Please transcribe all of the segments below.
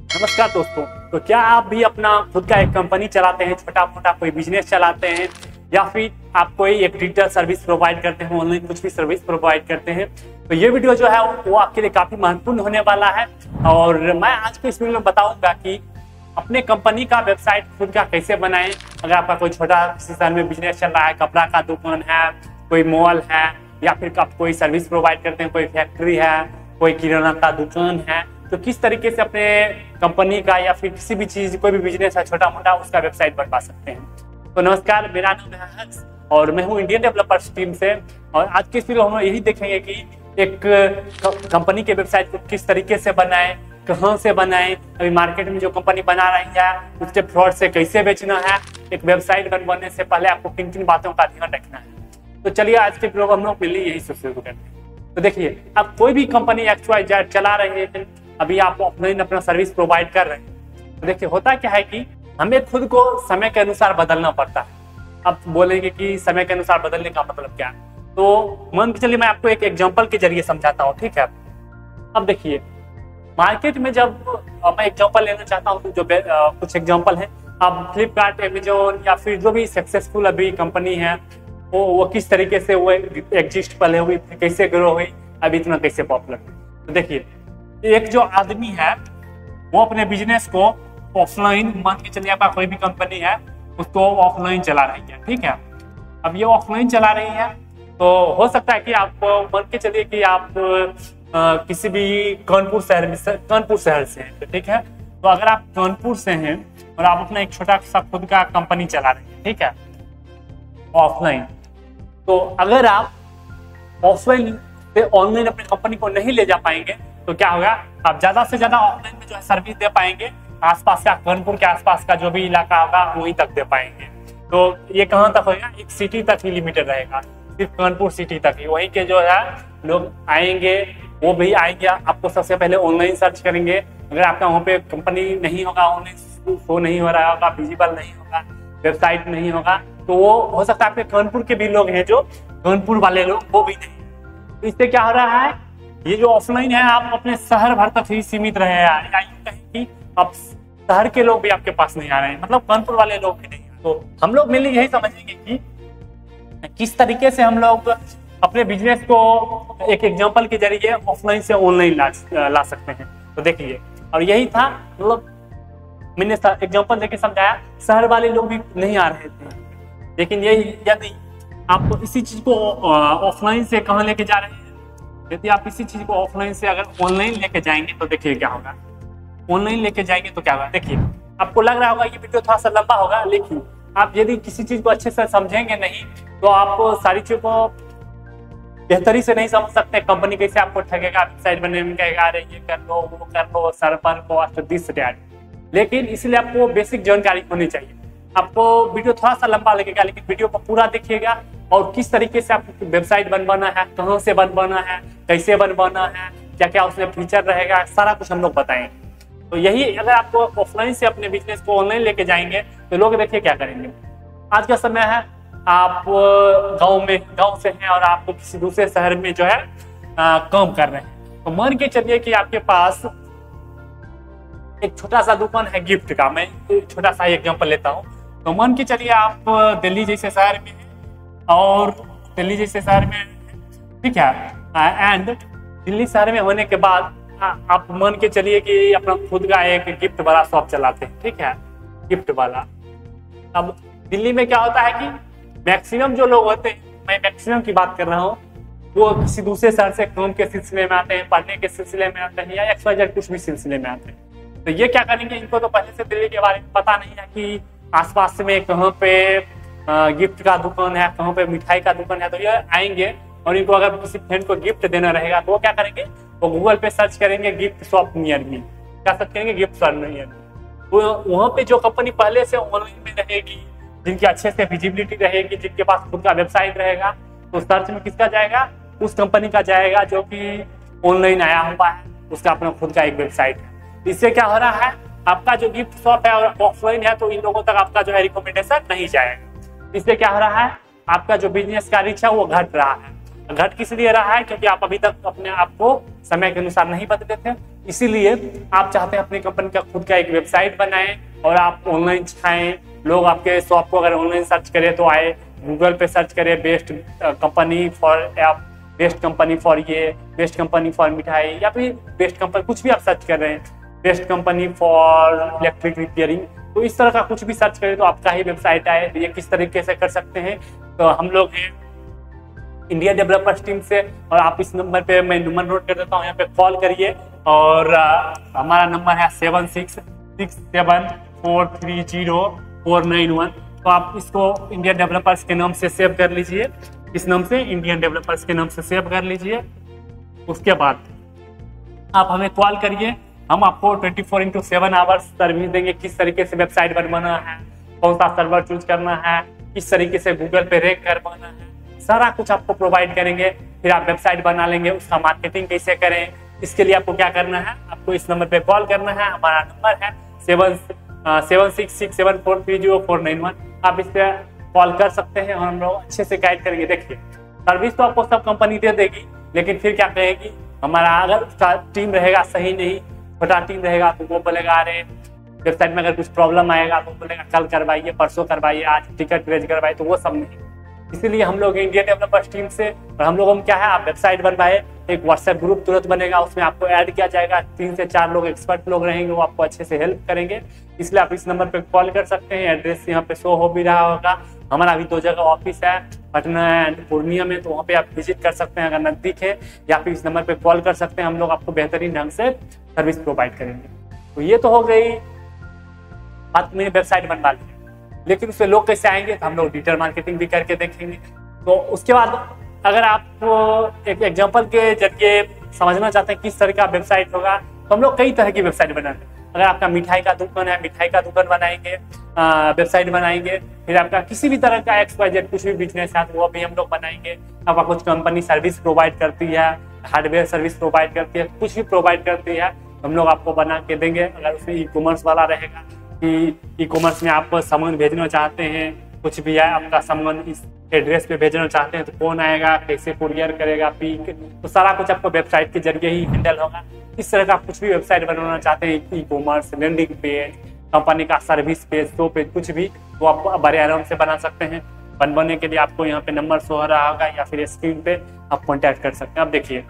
नमस्कार दोस्तों। तो क्या आप भी अपना खुद का एक कंपनी चलाते हैं, छोटा मोटा कोई बिजनेस चलाते हैं, या फिर आप कोई एक डिजिटल सर्विस प्रोवाइड करते हैं, ऑनलाइन कुछ भी सर्विस प्रोवाइड करते हैं, तो ये वीडियो जो है वो आपके लिए काफी महत्वपूर्ण होने वाला है। और मैं आज के इस वीडियो में बताऊंगा कि अपने कंपनी का वेबसाइट खुद का कैसे बनाएं। अगर आपका कोई छोटा किसी शहर में बिजनेस चल रहा है, कपड़ा का दुकान है, कोई मॉल है, या फिर आप कोई सर्विस प्रोवाइड करते हैं, कोई फैक्ट्री है, कोई किराना का दुकान है, तो किस तरीके से अपने कंपनी का या फिर किसी भी चीज कोई भी बिजनेस है छोटा मोटा उसका वेबसाइट बनवा सकते हैं। तो नमस्कार, मेरा नाम है हर्ष और मैं हूं इंडियन डेवलपर्स टीम से। और आज के इस वीडियो हम यही देखेंगे कि एक कंपनी के वेबसाइट को किस तरीके से बनाएं, कहां से बनाएं, अभी मार्केट में जो कंपनी बना रही है उसके फ्रॉड से कैसे बेचना है, एक वेबसाइट बनवाने से पहले आपको किन किन बातों का ध्यान रखना है। तो चलिए आज के वीडियो में हम लोग मिलकर यही सब शुरू करते हैं। तो देखिए, आप कोई भी कंपनी XYZ चला रहे हैं, अभी आप ऑफलाइन अपना सर्विस प्रोवाइड कर रहे हैं, तो देखिए होता क्या है कि हमें खुद को समय के अनुसार बदलना पड़ता है। अब बोलेंगे कि समय के अनुसार बदलने का मतलब क्या है, तो मान के चलिए मैं आपको एक एग्जांपल के जरिए समझाता हूँ, ठीक है। अब देखिए, मार्केट में जब मैं एग्जांपल लेना चाहता हूँ, जो कुछ एग्जांपल है, अब फ्लिपकार्ट, अमेजोन या फिर जो भी सक्सेसफुल अभी कंपनी है वो किस तरीके से वो एग्जिस्ट पहले हुई, कैसे ग्रो हुई, अभी इतना कैसे पॉपुलर। तो देखिए, एक जो आदमी है वो अपने बिजनेस को ऑफलाइन, मान के चलिए आपका कोई भी कंपनी है उसको ऑफलाइन चला रही है, ठीक है। अब ये ऑफलाइन चला रही है, तो हो सकता है कि आप मान के चलिए कि आप किसी भी कानपुर शहर से हैं, ठीक है। तो अगर आप कानपुर से हैं और आप अपना एक छोटा सा खुद का कंपनी चला रहे हैं, ठीक है, ऑफलाइन, तो अगर आप ऑफलाइन से ऑनलाइन अपनी कंपनी को नहीं ले जा पाएंगे तो क्या होगा, आप ज्यादा से ज्यादा ऑफलाइन में जो है सर्विस दे पाएंगे, आसपास का कानपुर के आसपास का जो भी इलाका होगा वहीं तक दे पाएंगे। तो ये कहाँ तक होगा, एक सिटी तक ही लिमिटेड रहेगा, सिर्फ कानपुर सिटी तक ही। वहीं के जो है लोग आएंगे, वो भी आएंगे, आपको सबसे पहले ऑनलाइन सर्च करेंगे। अगर आपका वहाँ पे कंपनी नहीं होगा, ऑनलाइन शो नहीं हो रहा होगा, विजिबल नहीं होगा, वेबसाइट नहीं होगा, तो वो हो सकता है आपके कानपुर के भी लोग हैं, जो कानपुर वाले लोग, वो भी नहीं। तो इससे क्या हो रहा है, ये जो ऑफलाइन है आप अपने शहर भर तक ही सीमित रहे हैं, या यूं कहें कि अब शहर के लोग भी आपके पास नहीं आ रहे हैं, मतलब कानपुर वाले लोग भी नहीं। तो हम लोग मिलकर यही समझेंगे कि किस तरीके से हम लोग अपने बिजनेस को एक एग्जांपल के जरिए ऑफलाइन से ऑनलाइन ला सकते हैं। तो देखिए, और यही था, मतलब मैंने एग्जांपल देके समझाया, शहर वाले लोग भी नहीं आ रहे थे, लेकिन यही यदि आप इसी चीज को ऑफलाइन से कहाँ लेके जा रहे हैं, यदि आप इसी चीज को ऑफलाइन से अगर ऑनलाइन लेके जाएंगे तो देखिए क्या होगा। ऑनलाइन लेके जाएंगे तो क्या होगा, देखिए आपको लग रहा होगा ये वीडियो थोड़ा सा लंबा होगा, लेकिन आप यदि किसी चीज को अच्छे से समझेंगे नहीं तो आप सारी चीजों को बेहतरी से नहीं समझ सकते। कंपनी कैसे आपको ठगेगा, वेबसाइट बनने में कहेगा अरे ये कर लो, वो कर लो, सर्वर कॉस्ट दिस दैट, लेकिन इसलिए आपको बेसिक जानकारी होनी चाहिए। आपको वीडियो थोड़ा सा लंबा लगेगा, लेकिन वीडियो को पूरा देखिएगा और किस तरीके से आपको वेबसाइट बनवाना है, कहाँ से बनवाना है, कैसे बनवाना है, क्या क्या उसमें फीचर रहेगा, सारा कुछ हम लोग बताएंगे। तो यही, अगर आपको ऑफलाइन से अपने बिजनेस को ऑनलाइन लेके जाएंगे तो लोग देखिए क्या करेंगे। आज का समय है, आप गाँव से हैं और आप किसी दूसरे शहर में जो है काम कर रहे हैं, तो मान के चलिए कि आपके पास एक छोटा सा दुकान है गिफ्ट का। मैं छोटा सा एग्जांपल लेता हूँ। तो मान के चलिए आप दिल्ली जैसे शहर में हैं, और दिल्ली जैसे शहर में, ठीक है, एंड दिल्ली शहर में होने के बाद आप मान के चलिए कि अपना खुद का एक गिफ्ट वाला शॉप चलाते हैं, ठीक है, गिफ्ट वाला। अब दिल्ली में क्या होता है कि मैक्सिमम जो लोग होते हैं, मैं मैक्सिमम की बात कर रहा हूँ, वो किसी दूसरे शहर से काम के सिलसिले में आते हैं, पढ़ने के सिलसिले में आते हैं, या XYZ कुछ भी सिलसिले में आते हैं। तो ये क्या करेंगे, इनको तो पहले से दिल्ली के बारे में पता नहीं है कि आसपास में कहाँ पे गिफ्ट का दुकान है, कहाँ पे मिठाई का दुकान है। तो ये आएंगे और इनको अगर किसी फ्रेंड को गिफ्ट देना रहेगा तो वो क्या करेंगे, वो गूगल पे सर्च करेंगे गिफ्ट शॉप नियर मी, क्या सर्च करेंगे, गिफ्ट शॉप नियर मी। तो वहाँ पे जो कंपनी पहले से ऑनलाइन में रहेगी, जिनकी अच्छे से विजिबिलिटी रहेगी, जिनके पास खुद का वेबसाइट रहेगा, तो सर्च में किसका जाएगा, उस कंपनी का जाएगा जो कि ऑनलाइन आया हुआ है, उसका अपना खुद का एक वेबसाइट है। इससे क्या हो रहा है, आपका जो गिफ्ट शॉप है और ऑफलाइन है, तो इन लोगों तक आपका जो है रिकमेंडेशन नहीं जाएगा। इससे क्या हो रहा है, आपका जो बिजनेस का रीच है वो घट रहा है। घट किस लिए रहा है, क्योंकि आप अभी तक अपने आप को समय के अनुसार नहीं बदले थे, इसीलिए आप चाहते हैं अपनी कंपनी का खुद का एक वेबसाइट बनाएं और आप ऑनलाइन छाएं, लोग आपके शॉप को अगर ऑनलाइन सर्च करें तो आए, गूगल पे सर्च करें best company for app, best company for ये, बेस्ट कंपनी फॉर मिठाई, या फिर बेस्ट कंपनी कुछ भी आप सर्च कर रहे हैं, best company for electric repairing, तो इस तरह का कुछ भी सर्च करें तो आपका ही वेबसाइट आए। तो ये किस तरीके से कर सकते हैं, तो हम लोग हैं इंडिया डेवलपर्स टीम से, और आप इस नंबर पे, मैं नंबर नोट कर देता हूँ, यहाँ पे कॉल करिए, और हमारा नंबर है 7667430491। तो आप इसको इंडियन डेवलपर्स के नाम से सेव कर लीजिए, इस नाम से इंडियन डेवलपर्स के नाम से सेव कर लीजिए। उसके बाद आप हमें कॉल करिए, हम आपको 24x7 आवर्स सर्विस देंगे, किस तरीके से वेबसाइट बनवाना है, कौन सा सर्वर चूज करना है, किस तरीके से गूगल पे रैंक करवाना है, सारा कुछ आपको प्रोवाइड करेंगे। फिर आप वेबसाइट बना लेंगे, उसका मार्केटिंग कैसे करें, इसके लिए आपको क्या करना है, आपको इस नंबर पे कॉल करना है। हमारा नंबर है 7667430491। आप इस पे कॉल कर सकते हैं और हम लोग अच्छे से गाइड करेंगे। देखिए, सर्विस तो आपको सब कंपनी दे देगी, लेकिन फिर क्या कहेगी, हमारा अगर उसका टीम रहेगा सही नहीं, छोटा टीम रहेगा तो वो बोलेगा अरे वेबसाइट में अगर कुछ प्रॉब्लम आएगा तो बोलेगा कल करवाइए, परसों करवाइए, आज टिकट रेज करवाइए, तो वो सब नहीं। इसीलिए हम लोग इंडियन डेवलपर्स टीम से, और हम लोगों में क्या है, आप वेबसाइट बनवाए, एक व्हाट्सएप ग्रुप तुरंत बनेगा, उसमें आपको ऐड किया जाएगा, 3 से 4 लोग एक्सपर्ट लोग रहेंगे, वो आपको अच्छे से हेल्प करेंगे। इसलिए आप इस नंबर पे कॉल कर सकते हैं। एड्रेस यहाँ पे शो हो भी रहा होगा। हमारा अभी 2 जगह ऑफिस है, पटना एंड पूर्णिया में, तो वहाँ पे आप विजिट कर सकते हैं अगर नजदीक है, या फिर इस नंबर पे कॉल कर सकते हैं। हम लोग आपको बेहतरीन ढंग से सर्विस प्रोवाइड करेंगे। तो ये तो हो गई बात, मेरी वेबसाइट बनवा ली, लेकिन उससे लोग कैसे आएंगे, तो हम लोग डिजिटल मार्केटिंग भी करके देखेंगे। तो उसके बाद अगर आप एक एग्जांपल के जरिए समझना चाहते हैं किस तरह का वेबसाइट होगा, तो हम लोग कई तरह की वेबसाइट बनाएंगे। अगर आपका मिठाई का दुकान है, मिठाई का दुकान बनाएंगे, वेबसाइट बनाएंगे। फिर आपका किसी भी तरह का XYZ कुछ भी बिजनेस है तो वो भी हम लोग बनाएंगे। आपका कुछ कंपनी सर्विस प्रोवाइड करती है, हार्डवेयर सर्विस प्रोवाइड करती है, कुछ भी प्रोवाइड करती है, हम लोग आपको बना के देंगे। अगर उसमें ई-कॉमर्स वाला रहेगा कि ई-कॉमर्स में आप सामान भेजना चाहते हैं, कुछ भी है, आपका सामान इस एड्रेस पे भेजना चाहते हैं तो कौन आएगा, कैसे कुरियर करेगा, पिक, तो सारा कुछ आपको वेबसाइट के जरिए ही हैंडल होगा। इस तरह का आप कुछ भी वेबसाइट बनाना चाहते हैं, ई-कॉमर्स, लैंडिंग पेज, कंपनी का सर्विस पेज, शो पेज, कुछ भी, तो आप बड़े आराम से बना सकते हैं। बनवाने के लिए आपको यहाँ पे नंबर शो हो रहा होगा या फिर स्क्रीन पे आप कॉन्टैक्ट कर सकते हैं। अब देखिए,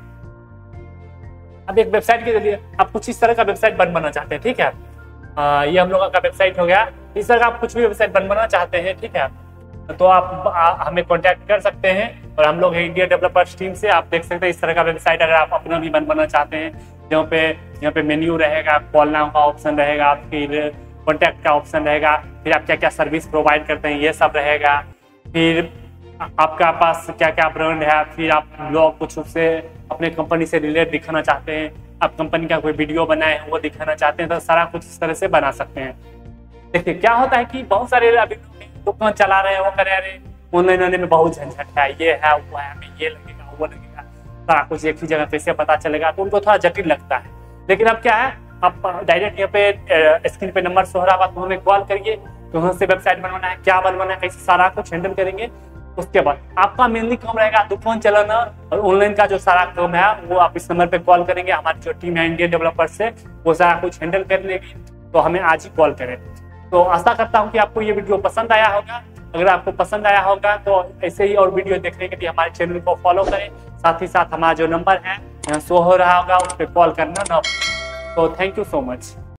अब एक वेबसाइट के जरिए आप कुछ इस तरह का वेबसाइट बनवाना चाहते हैं, ठीक है। ये हम लोगों का वेबसाइट हो गया। इस तरह का आप कुछ भी वेबसाइट बनवाना चाहते हैं, ठीक है, तो आप हमें कांटेक्ट कर सकते हैं, और हम लोग इंडिया डेवलपर्स टीम से, आप देख सकते हैं इस तरह का वेबसाइट अगर आप अपना भी बनवाना चाहते हैं, यहाँ पे मेन्यू रहेगा, कॉल नाउ का ऑप्शन रहेगा, फिर कॉन्टैक्ट का ऑप्शन रहेगा, फिर आप क्या क्या सर्विस प्रोवाइड करते हैं ये सब रहेगा, फिर आपका पास क्या क्या ब्रांड है, फिर आप ब्लॉग कुछ उससे अपने कंपनी से रिलेट दिखाना चाहते हैं, आप कंपनी का कोई वीडियो बनाए वो दिखाना चाहते हैं, तो सारा कुछ इस तरह से बना सकते हैं। देखिए क्या होता है कि बहुत सारे अभी दुकान चला रहे हैं, वो करे रहे ऑनलाइन आने में बहुत झंझट है, ये है वो है, हमें ये लगेगा वो लगेगा, सारा कुछ एक ही जगह कैसे पता चलेगा, तो उनको थोड़ा जटिल लगता है। लेकिन अब क्या है, आप डायरेक्ट यहाँ पे स्क्रीन पे नंबर शो रहा है, तो हमें कॉल करिए, तो वहाँ से वेबसाइट बनवाना है, क्या बनवाना है, कैसे, सारा कुछ हैंडल करेंगे। उसके बाद आपका मेनली काम रहेगा दुकान चलाना, और ऑनलाइन का जो सारा काम है वो आप इस नंबर पे कॉल करेंगे। हमारी जो टीम है इंडियन डेवलपर्स से, वो सारा कुछ हैंडल कर लेगी, तो हमें आज ही कॉल करें। तो आशा करता हूँ कि आपको ये वीडियो पसंद आया होगा। अगर आपको पसंद आया होगा तो ऐसे ही और वीडियो देखने के लिए हमारे चैनल को फॉलो करें, साथ ही साथ हमारा जो नंबर है यहाँ शो हो रहा होगा उस पर कॉल करना ना। तो थैंक यू सो मच।